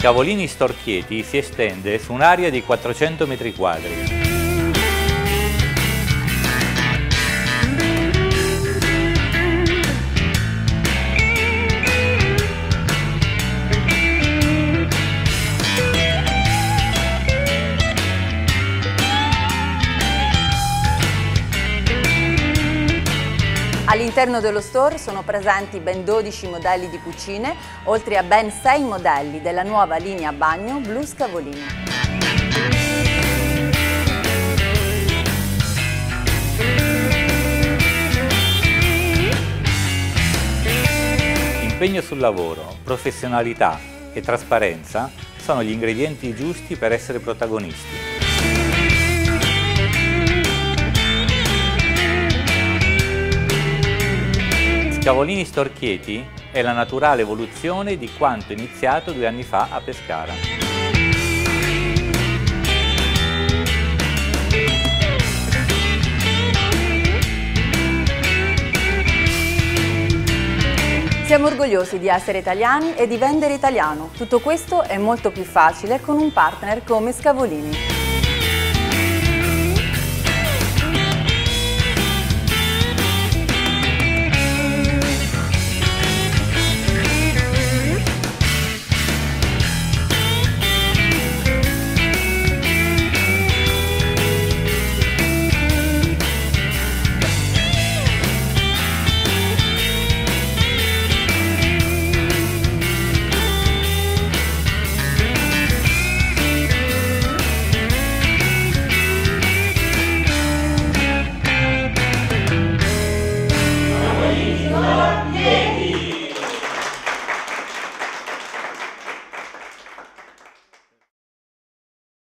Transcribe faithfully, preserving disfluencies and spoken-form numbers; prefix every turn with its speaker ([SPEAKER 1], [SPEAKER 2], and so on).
[SPEAKER 1] Scavolini Storchieti si estende su un'area di quattrocento metri quadri.
[SPEAKER 2] All'interno dello store sono presenti ben dodici modelli di cucine, oltre a ben sei modelli della nuova linea bagno Blu Scavolini.
[SPEAKER 1] Impegno sul lavoro, professionalità e trasparenza sono gli ingredienti giusti per essere protagonisti. Scavolini Storchieti è la naturale evoluzione di quanto iniziato due anni fa a Pescara.
[SPEAKER 2] Siamo orgogliosi di essere italiani e di vendere italiano. Tutto questo è molto più facile con un partner come Scavolini.